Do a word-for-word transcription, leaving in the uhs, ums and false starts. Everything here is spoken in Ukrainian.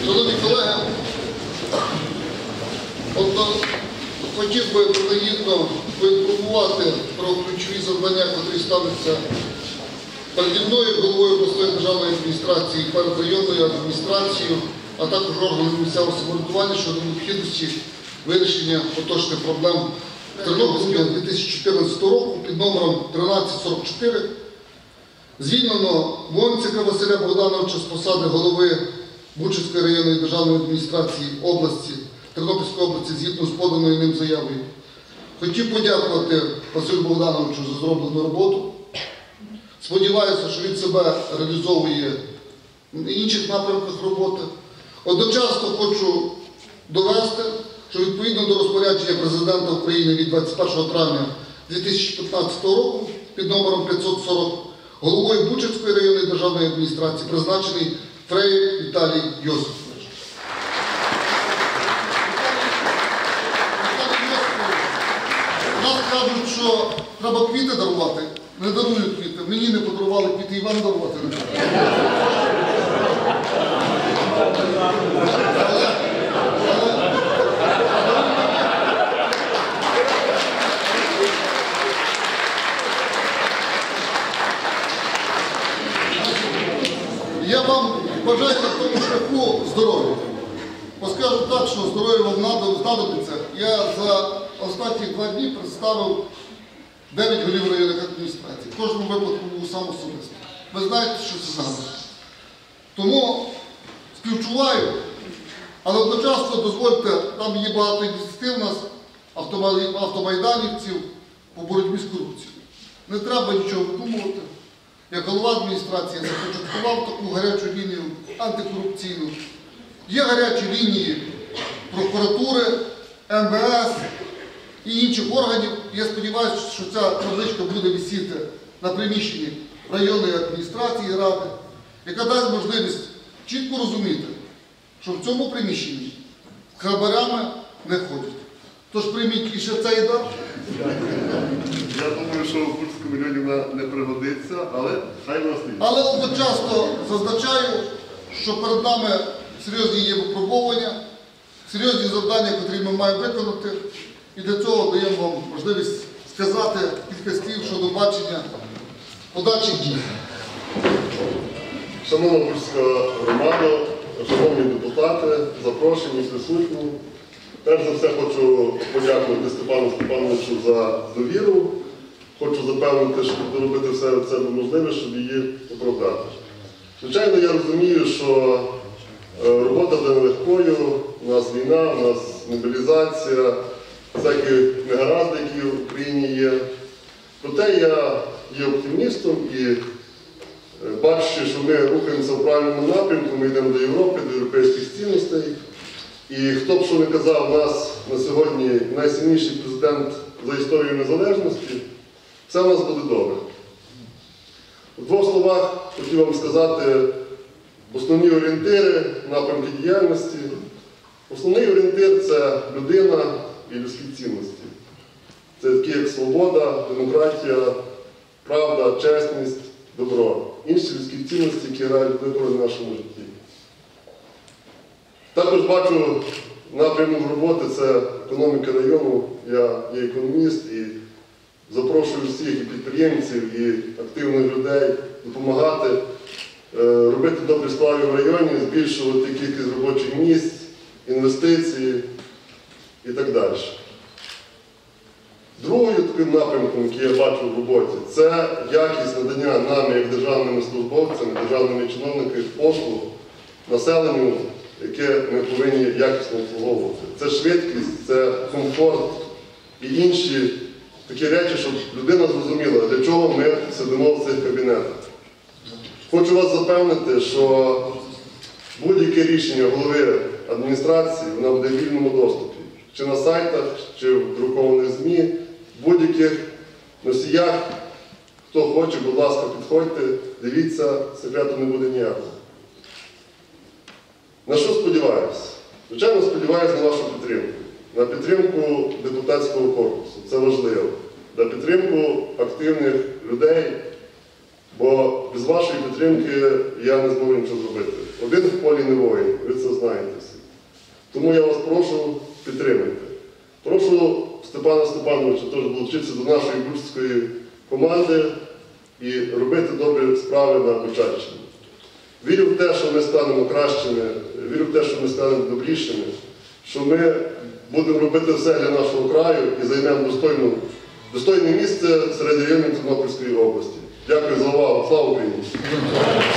Шановні колеги, от, хотів би принагідно поінформувати про ключові завдання, які ставляться переді мною, головою обласної державної адміністрації, перед районною адміністрацією, а також органами місцевого самоврядування щодо необхідності вирішення поточних проблем Тернопільського дві тисячі чотирнадцятого року під номером тринадцять сорок чотири. Звільнено Монцика Василя Богдановича з посади голови Бучацької районної державної адміністрації області, Тернопільської області, згідно з поданою ним заявою. Хотів подякувати Василю Богдановичу за зроблену роботу. Сподіваюся, що він себе реалізовує в інших напрямках роботи. Одночасно хочу довести, що відповідно до розпорядження Президента України від двадцять першого травня дві тисячі п'ятнадцятого року під номером п'ятсот сорок головою Бучацької районної державної адміністрації призначений Фрей Віталій Йосифович. Нас кажуть, що треба квіти дарувати. Не дарують квіти. Мені не подарували квіти, і вам дарувати не треба. Я вам бажаю на тому шляху здоров'я. Поскажу так, що здоров'я вам знадобиться. Я за останні два дні представив дев'ять голів районних адміністрацій. В кожному випадку був сам особисто. Ви знаєте, що це значить. Тому співчуваю, але одночасно дозвольте, там є багато ініціатив у нас, автомайданівців по боротьбі з корупцією. Не треба нічого видумувати. Як голова адміністрації започаткував таку гарячу лінію антикорупційну. Є гарячі лінії прокуратури, ем ве ес і інших органів. Я сподіваюся, що ця табличка буде висіти на приміщенні районної адміністрації і ради, яка дасть можливість чітко розуміти, що в цьому приміщенні хабарями не ходять. Тож прийміть іще цей дар. Я думаю, що в Бучацькому районі вона не пригодиться, але хай вона стоїть. Але одночасно зазначаю, що перед нами серйозні є випробування, серйозні завдання, які ми маємо виконати. І для цього даємо вам можливість сказати кілька слів щодо бачення подальших дій. Шановна Бучацька громада, шановні депутати, запрошені, присутні. Перш за все хочу подякувати Степану Степановичу за довіру. Хочу запевнити, що буду робити все це можливе, щоб її оправдати. Звичайно, я розумію, що робота буде нелегкою, у нас війна, у нас мобілізація, всякі негаразди, які в Україні є. Проте я є оптимістом і бачу, що ми рухаємося в правильному напрямку, ми йдемо до Європи, до європейських цінностей. І хто б що не казав, у нас на сьогодні найсильніший президент за історію незалежності, все у нас буде добре. У двох словах хотів вам сказати основні орієнтири, напрямки діяльності. Основний орієнтир – це людина і людські цінності. Це такі як свобода, демократія, правда, чесність, добро. Інші людські цінності, які грають велику роль в нашому житті. Також бачу напрямок роботи – це економіка району. Я є економіст і запрошую всіх і підприємців, і активних людей допомагати, робити добрі справи в районі, збільшувати кількість робочих місць, інвестиції і так далі. Другою таким напрямком, який я бачу в роботі, це якість надання нами, як державними службовцями, державними чиновниками послуг населенню, яке ми повинні якісно обслуговувати. Це швидкість, це комфорт і інші такі речі, щоб людина зрозуміла, для чого ми сидимо в цих кабінетах. Хочу вас запевнити, що будь-яке рішення голови адміністрації, воно буде в вільному доступі. Чи на сайтах, чи в друкованих ЗМІ, в будь-яких носіях. Хто хоче, будь ласка, підходьте, дивіться, секрету не буде ніякого. На що сподіваюся? Звичайно, сподіваюся на вашу підтримку. На підтримку депутатського корпусу. Це важливо. На підтримку активних людей, бо без вашої підтримки я не зможу нічого зробити. Один в полі не воїн, ви це знаєте всі. Тому я вас прошу, підтримайте. Прошу Степана Степановича теж долучитися до нашої бучської команди і робити добрі справи на Бучаччині. Вірю в те, що ми станемо кращими, вірю в те, що ми станемо добрішими, що ми будемо робити все для нашого краю і займемо достойну, достойне місце серед районів Тернопільської області. Дякую за увагу. Слава Україні!